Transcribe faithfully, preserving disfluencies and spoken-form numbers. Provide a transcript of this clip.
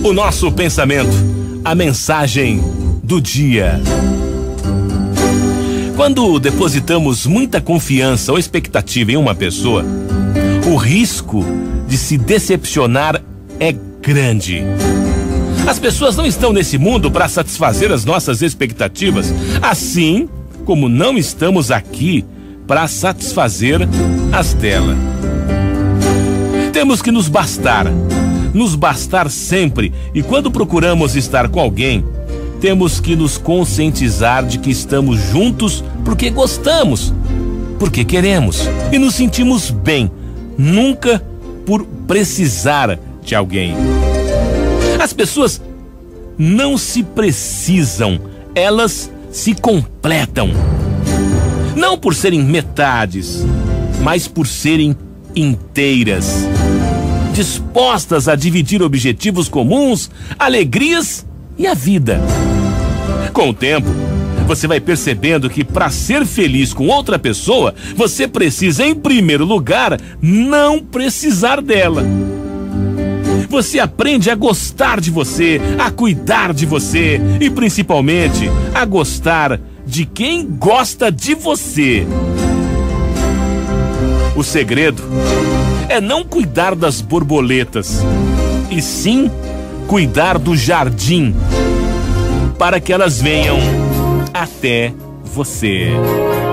O nosso pensamento, a mensagem do dia. Quando depositamos muita confiança ou expectativa em uma pessoa, o risco de se decepcionar é grande. As pessoas não estão nesse mundo para satisfazer as nossas expectativas, assim como não estamos aqui para satisfazer as dela. Temos que nos bastar, nos bastar sempre, e quando procuramos estar com alguém, temos que nos conscientizar de que estamos juntos porque gostamos, porque queremos e nos sentimos bem, nunca por precisar de alguém. As pessoas não se precisam, elas se completam. Não por serem metades, mas por serem inteiras, dispostas a dividir objetivos comuns, alegrias e a vida. Com o tempo, você vai percebendo que para ser feliz com outra pessoa, você precisa, em primeiro lugar, não precisar dela. Você aprende a gostar de você, a cuidar de você e, principalmente, a gostar de quem gosta de você. O segredo é não cuidar das borboletas, e sim cuidar do jardim, para que elas venham até você.